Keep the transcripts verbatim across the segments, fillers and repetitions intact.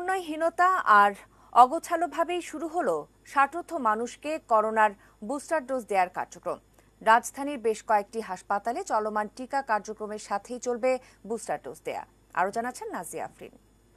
সমন্বয়হীনতা আর অগোছালোভাবেই শুরু হলো ষাটোর্ধ্ব মানুষকে করোনার বুস্টার ডোজ দেওয়ার কার্যক্রম। রাজধানীর বেশ কয়েকটি হাসপাতালে চলমান টিকা কার্যক্রমের সাথেই চলবে বুস্টার ডোজ দেয়া। আরও জানাচ্ছেন নাজিয়া আফরিন।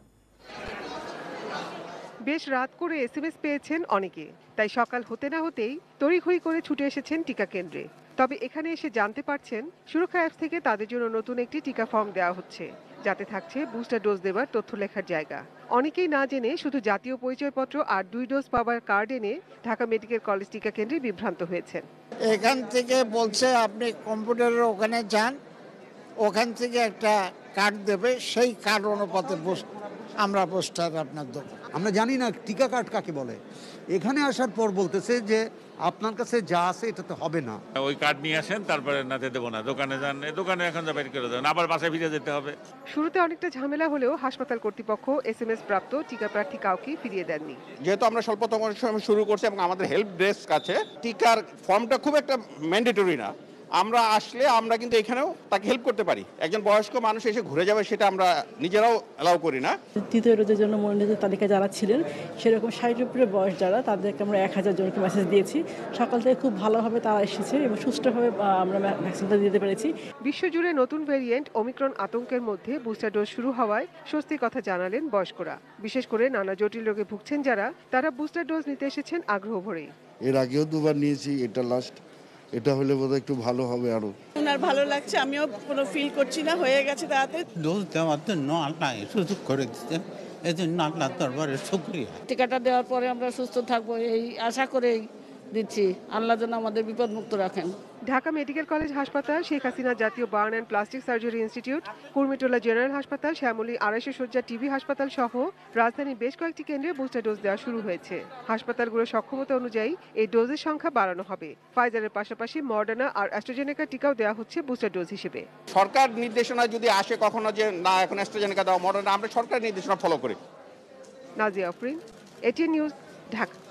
বেশ রাত করে এসএমএস পেয়েছেন অনেকে, তাই সকাল হতে না হতেই তড়িঘড়ি করে ছুটে এসেছেন টিকা কেন্দ্রে। তবে এখানে এসে জানতে পারছেন সুরক্ষা অ্যাপস থেকে তাদের জন্য নতুন একটি টিকা ফর্ম দেওয়া হচ্ছে, যাতে থাকছে বুস্টার ডোজ দেওয়ার তথ্য লেখার জায়গা। অনেকেই না জেনে শুধু জাতীয় পরিচয়পত্র আর দুই ডোজ পাওয়ার কার্ড এনে ঢাকা মেডিকেল কলেজ টিকা কেন্দ্রে বিভ্রান্ত হয়েছেন। এখান থেকে বলছে আপনি কম্পিউটারের ওখানে যান, ওখান থেকে একটা কার্ড দেবে, সেই কার্ড অনুপাতে আমরা বুস্টার আপনার দেবো। আমরা জানি না টিকা কার্ড কাকে বলে। এখানে আসার পর বলতেছে যে আপনার কাছে যা আছে এটাতে হবে না, ওই কার্ড নিয়ে আসেন, তারপরে নাতে দেবো না, দোকানে যান, দোকানে এখন যা বের করে দেবেন, আবার বাসায় ফিরে যেতে হবে। শুরুতে অনেকটা ঝামেলা হলেও হাসপাতাল কর্তৃপক্ষ এসএমএস প্রাপ্ত টিকা প্রার্থী কাউকে ফিরিয়ে দেননি। যেহেতু আমরা স্বল্পতম সময় শুরু করছি এবং আমাদের হেল্প ডেস্ক আছে, টিকার ফর্মটা খুব একটা ম্যান্ডেটরি না। আমরা আসলে আমরা কিন্তু এখানেও তাকে হেল্প করতে পারি। একজন বয়স্ক মানুষ এসে ঘুরে যাবে সেটা আমরা নিজেরাও অ্যালাউ করি না। তৃতীয় ডোজের জন্য মনোনীত তালিকা যারা ছিলেন সেরকম ষাটের উপরে বয়স যারা, তাদেরকে আমরা এক হাজার জনকে মেসেজ দিয়েছি। সকাল থেকে খুব ভালোভাবে তারা এসেছে এবং সুষ্ঠুভাবে আমরা ভ্যাকসিনটা দিতে পেরেছি। বিশ্বজুড়ে নতুন ভ্যারিয়েন্ট ওমিক্রন আতঙ্কের মধ্যে বুস্টার ডোজ শুরু হওয়ায় স্বস্তির কথা জানালেন বয়স্করা। বিশেষ করে নানা জটিল রোগে ভুগছেন যারা, তারা বুস্টার ডোজ নিতে এসেছেন আগ্রহ ভরে। এর আগেও দুবার নিয়েছি, এটা লাস্ট। এটা হলে বোধহয় একটু ভালো হবে আরো। ওনার ভালো লাগছে, আমিও কোনো ফিল করছি না, হয়ে গেছে তাতে। ডোজ দেওয়ার জন্য আল্লাহ সুযোগ করে দিচ্ছেন, এই জন্য আল্লাহ দরবারে শুকরিয়া। টিকাটা দেওয়ার পরে আমরা সুস্থ থাকবো এই আশা করেই দিচ্ছি। আল্লাহ যেন আমাদের বিপদ মুক্ত রাখেন। ঢাকা মেডিকেল কলেজ হাসপাতাল, শেখ হাসিনা জাতীয় burn and plastic surgery institute, Kurmitola general হাসপাতাল, শ্যামলী আড়াইশো শয্যা টিবি হাসপাতাল সহ রাজধানীর বেশ কয়েকটি কেন্দ্রে বুস্টার ডোজ দেওয়া শুরু হয়েছে। হাসপাতালগুলোর সক্ষমতা অনুযায়ী এই ডোজের সংখ্যা বাড়ানো হবে। ফাইজারের পাশাপাশি মডার্না আর অ্যাস্ট্রাজেনেকা টিকাও দেওয়া হচ্ছে বুস্টার ডোজ হিসেবে। সরকার নির্দেশনা যদি আসে কখনো যে না এখন অ্যাস্ট্রাজেনেকা দেওয়া, মডার্না, আমরা সরকারের নির্দেশনা ফলো করি। Nazia Afrin, ATN news, Dhaka.